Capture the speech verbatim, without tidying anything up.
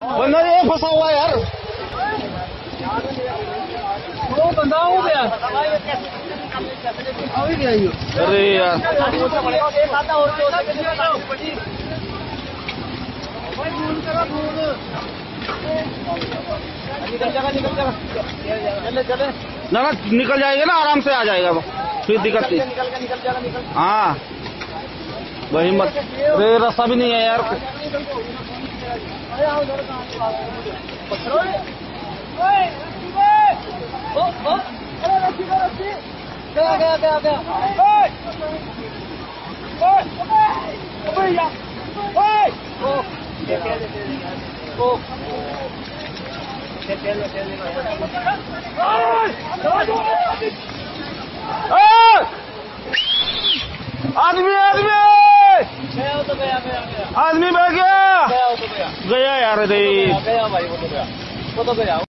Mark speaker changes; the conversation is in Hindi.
Speaker 1: बंदा ये फंसा हुआ है यार। वो बंदा हो गया। अरे यार निकल जाएगा निकल जाएगा चले चले ना ना निकल जाएगा ना, आराम से आ जाएगा वो, फिर दिक्कत नहीं। निकल के निकल जाएगा निकल। हाँ वही मत। अरे रास्ता भी नहीं है यार। गया गया गया गया आदमी आदमी आदमी बह गया गया यार। गया भाई वो तो गया वो तो गया।